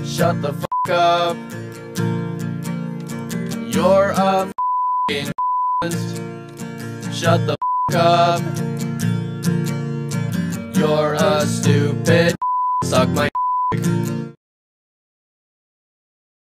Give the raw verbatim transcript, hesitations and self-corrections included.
Shut the fuck up. You're a f***ing Shut the fuck up. You're a stupid Suck my dick.